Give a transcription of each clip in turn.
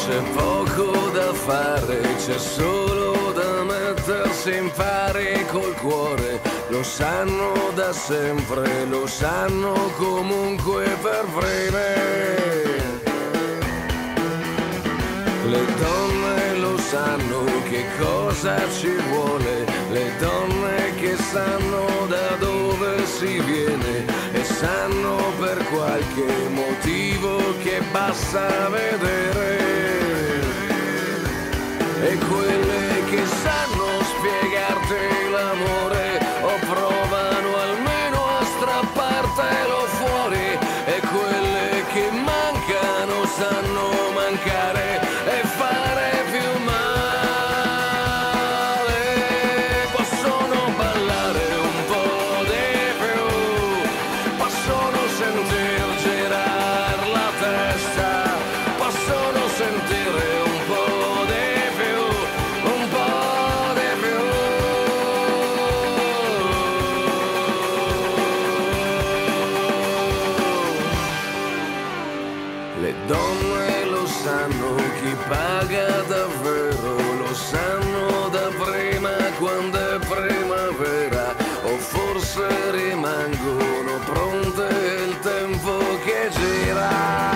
c'è poco da fare, c'è solo da mettersi in pari col cuore. Lo sanno da sempre, lo sanno comunque per prime. Le donne lo sanno che cosa ci vuole, le donne che sanno da dove si viene e sanno per qualche motivo che basta vedere. E quelle che sanno spiegarti l'amore o provano almeno a strappartelo fuori, e quelle che mancano sanno mancare e fare più male. Possono ballare un po' di più, possono sentir girar la testa, possono sentire un po' di più, un po' di più. Le donne lo sanno, chi paga davvero, lo sanno da prima quando è primavera, o forse rimangono pronte il tempo che gira.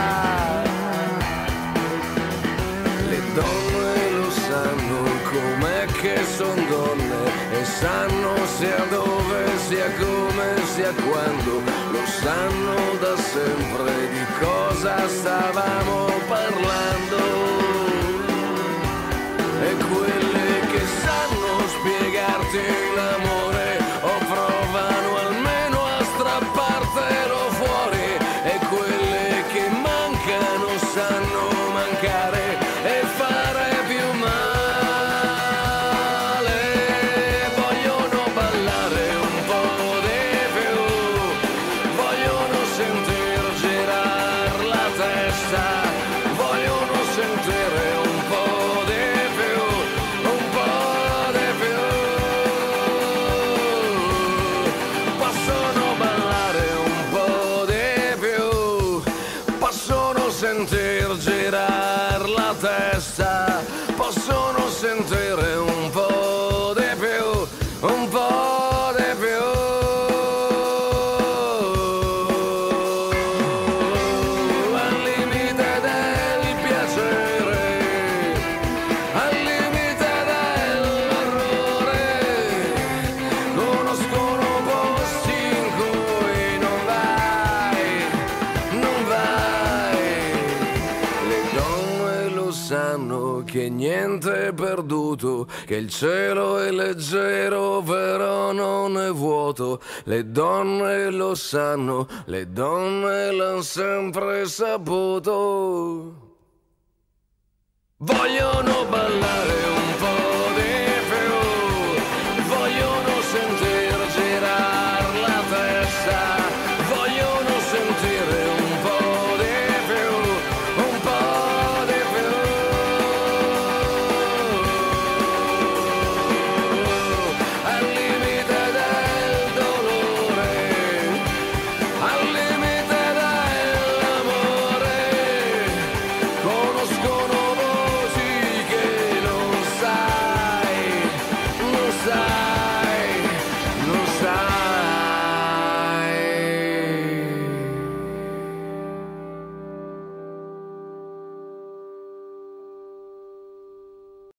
Le donne lo sanno com'è che son donne e sanno sia dove, sia come, sia quando, lo sanno da sempre di cosa stavamo parlando. E quelle che sanno spiegarti l'amore o provano almeno a strappartelo fuori, e quelle che mancano sanno mancare e fare più male. Vogliono ballare un po' di più, vogliono sentir girar la testa, vogliono sentire un po' di più, un po' di più. Possono ballare un po' di più, possono sentir girar la testa, possono sentire un po' di più, un po' di più. Al limite del piacere, al limite dell'errore, conoscono posti in cui non vai, non vai. Le donne lo sanno che niente è perduto, che il cielo è leggero però non è vuoto. Le donne lo sanno, le donne l'hanno sempre saputo. Vogliono ballare un po'.